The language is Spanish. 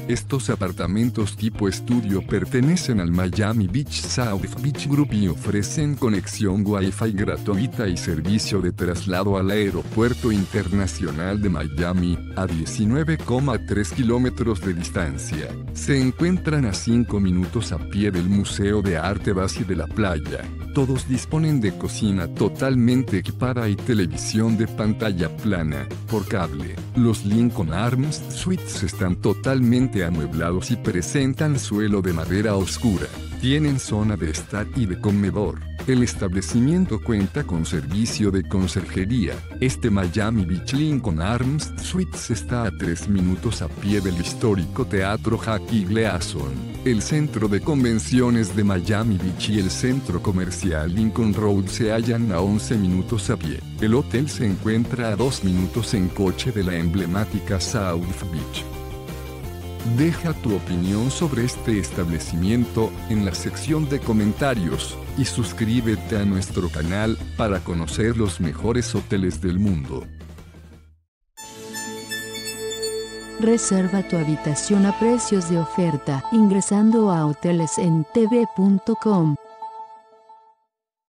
Estos apartamentos tipo estudio pertenecen al Miami Beach South Beach Group y ofrecen conexión Wi-Fi gratuita y servicio de traslado al Aeropuerto Internacional de Miami, a 19,3 kilómetros de distancia. Se encuentran a 5 minutos a pie del Museo de Arte Base de la playa. Todos disponen de cocina totalmente equipada y televisión de pantalla plana, por cable. Los Lincoln Arms Suites están totalmente amueblados y presentan suelo de madera oscura. Tienen zona de estar y de comedor. El establecimiento cuenta con servicio de conserjería. Este Miami Beach Lincoln Arms Suites está a 3 minutos a pie del histórico Teatro Jackie Gleason, el centro de convenciones de Miami Beach y el centro comercial Lincoln Road se hallan a 11 minutos a pie. El hotel se encuentra a 2 minutos en coche de la emblemática South Beach. Deja tu opinión sobre este establecimiento en la sección de comentarios y suscríbete a nuestro canal para conocer los mejores hoteles del mundo. Reserva tu habitación a precios de oferta ingresando a hotelesentv.com.